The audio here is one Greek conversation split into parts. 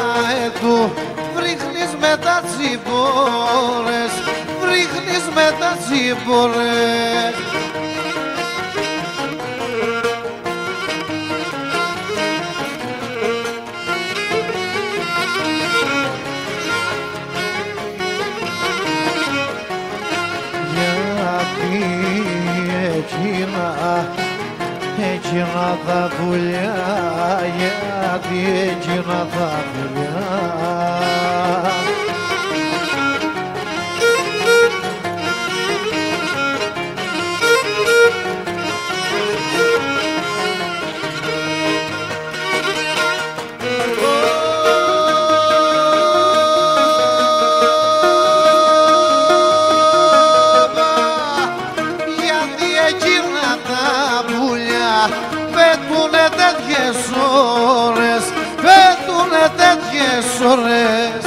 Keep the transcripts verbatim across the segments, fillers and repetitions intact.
ετού βρίχνεις με τα τσιμπόρες, βρίχνεις με τα τσιμπόρες. Γιατί εκείνα, εκείνα τα πουλιά, γιατί εκείνα τα πουλιά πέτουνε τέτοιες ώρες, πέτουνε τέτοιες ώρες.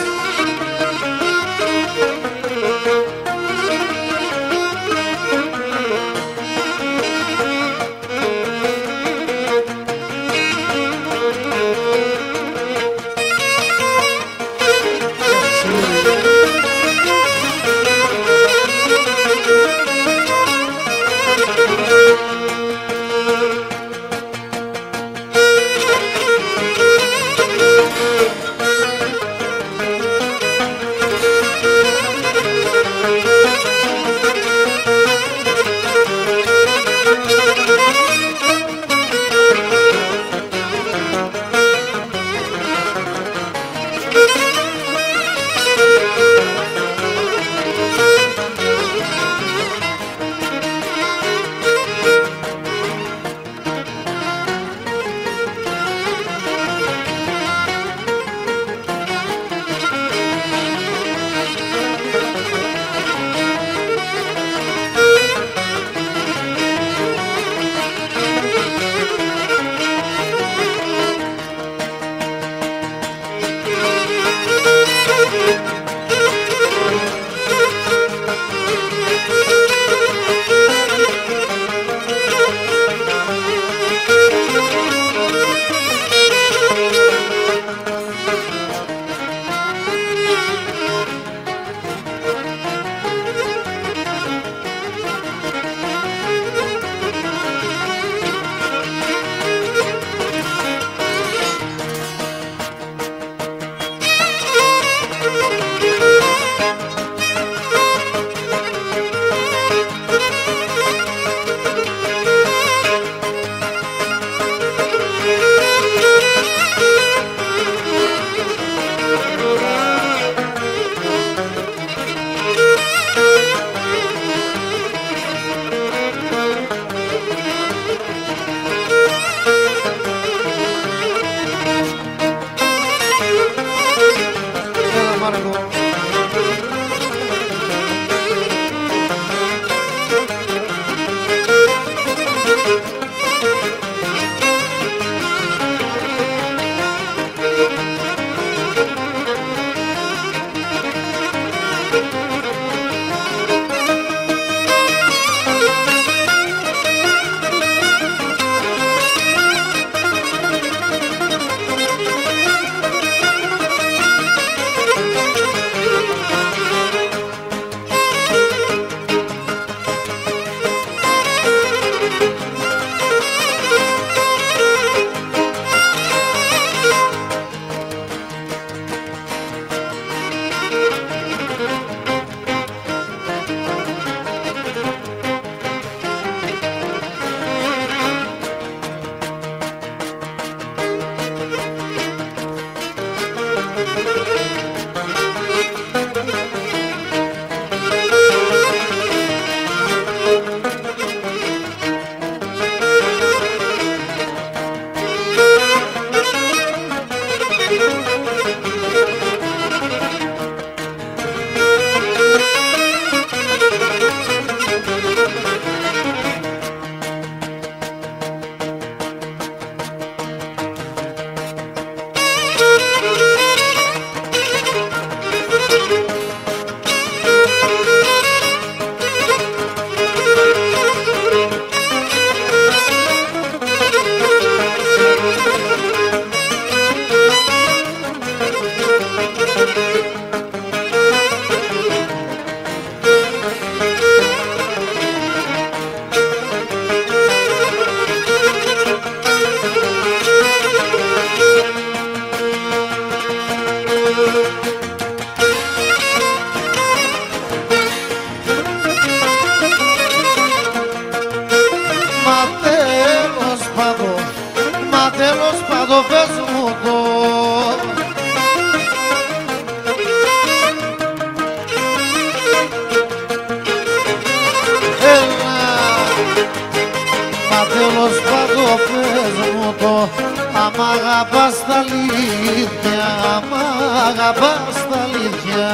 αγαπάς τα αλήθεια, μ' αγαπάς τα αλήθεια.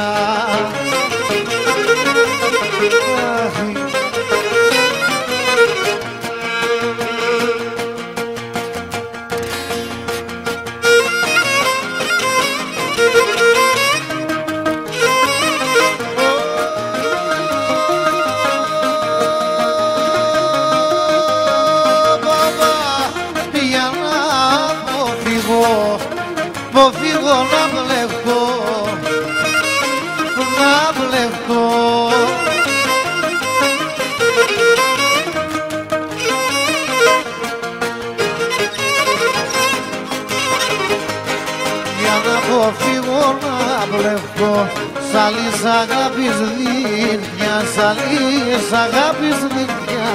Φύγω να βλεφτώ, να βλεφτώ. Για να αποφύγω να βλεφτώ, σ' άλλης αγάπης δίχτυα, σ' άλλης αγάπης δίχτυα.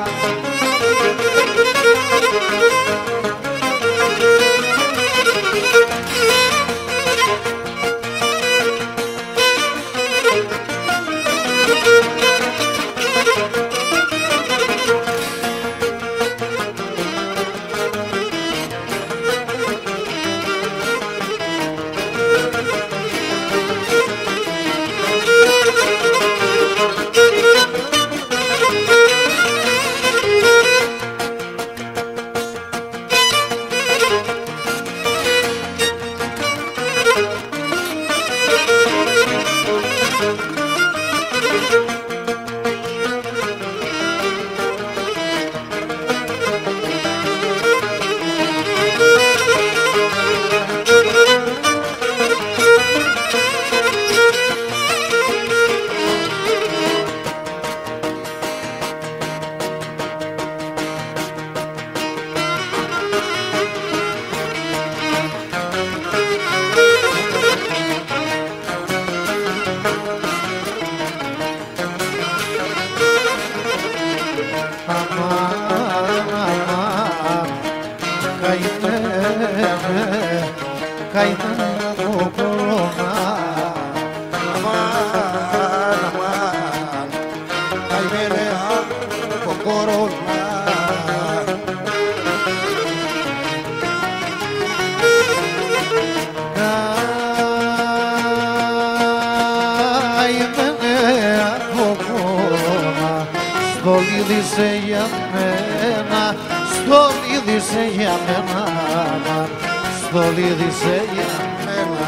Καημένα το κορώνα, αμάν, αμάν, καημένα το κορώνα. Καημένα το κορώνα, στολίδησε για μένα, στολίδησε για μένα, στολίδησε για μένα.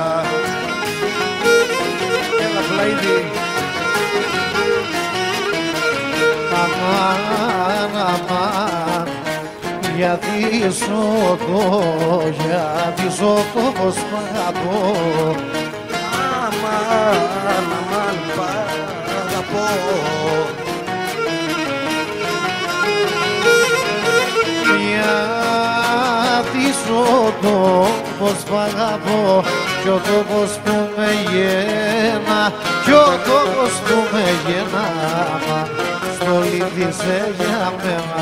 Έλα πλαϊδί. Αμάν, αμάν, γιατί σωτώ, γιατί σωτώ πως αγαπώ. Αμάν, αμάν, αγαπώ. Ο τόπος που αγαπώ κι ο τόπος που με γένα, κι ο τόπος που με γένα, στολίδησε για μένα.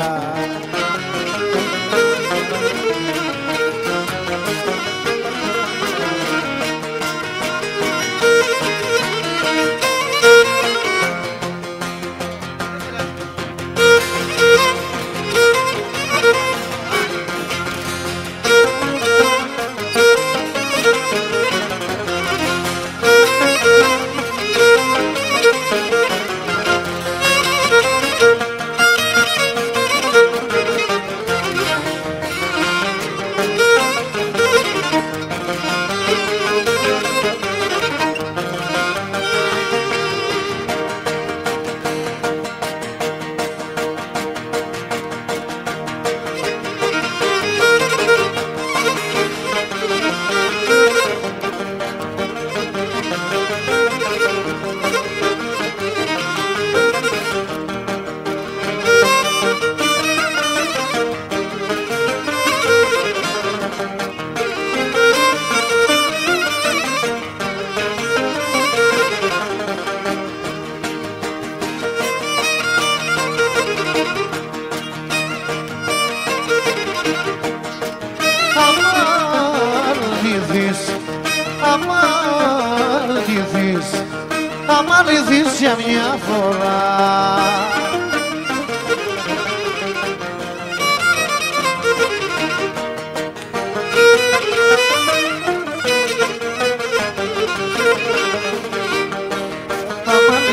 άμα λυθείς για μια φορά.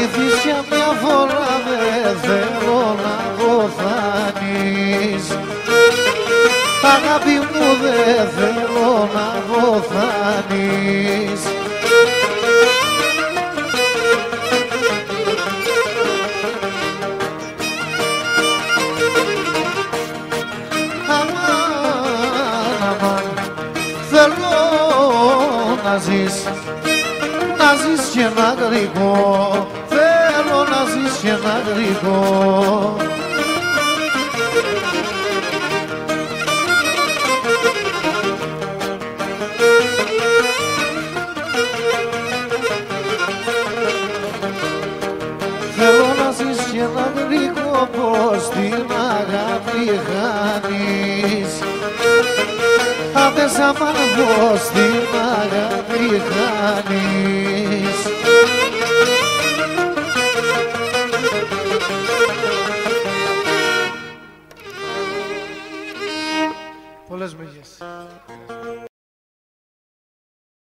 θυμηθείς για μια φορά, δεν θέλω να βοθάνεις. Αγάπη μου, δεν θέλω να βοθάνεις. Αμάν, αμάν, θέλω να ζεις, να ζεις και ένα γρηγό, θέλω να ζεις και ένα γρηγό. Θέλω να ζεις και ένα γρηγό, πως την αγάπη χάνεις. Άδες αμάν, πως την αγάπη χάνεις.